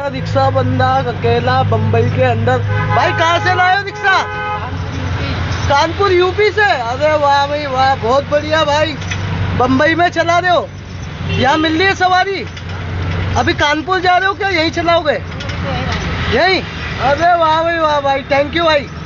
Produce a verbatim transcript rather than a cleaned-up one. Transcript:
Rickshaw बंदा अकेला बम्बई के अंदर। भाई कहाँ से लाए हो रिक्शा? कानपुर यूपी से। अरे वाह भाई वाह, बहुत बढ़िया भाई। बम्बई में चला रहे हो? यहाँ मिल रही है सवारी? अभी कानपुर जा रहे हो क्या? यहीं चलाओगे? यहीं? अरे वाह भाई वाह भाई, थैंक यू भाई।